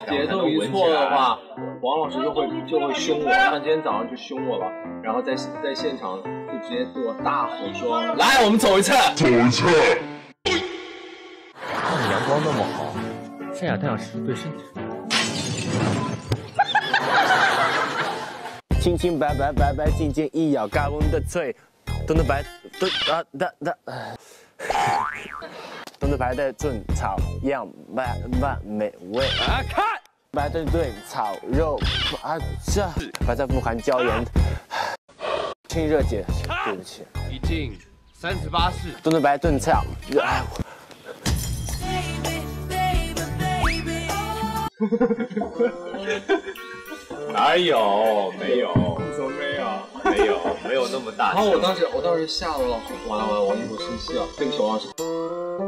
节奏一错的话，王老师就会凶我，像今天早上就凶我了，然后在现场就直接对我大吼说：“来，我们走一次。”看你阳光那么好，晒下太阳是对身体。 清清白白，白白净净，一咬嘎嘣的脆，炖的白炖炖的白的炖炒样慢美味啊！看白的炖炒肉啊，这白菜不含椒盐，清热解，对不起。 已经38式， 炖的白炖炒， 哪有？没有？ 怎么没有？ 没有那么大。然后我当时吓到了，完了，我一股生气了，对不起王老师。